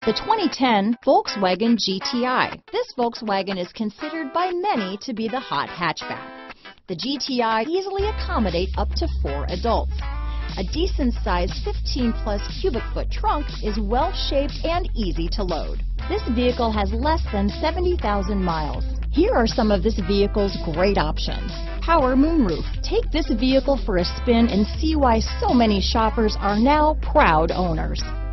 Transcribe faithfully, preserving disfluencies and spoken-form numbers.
The twenty ten Volkswagen G T I. This Volkswagen is considered by many to be the hot hatchback. The G T I easily accommodate up to four adults. A decent-sized fifteen plus cubic foot trunk is well-shaped and easy to load. This vehicle has less than seventy thousand miles. Here are some of this vehicle's great options. Power moonroof. Take this vehicle for a spin and see why so many shoppers are now proud owners.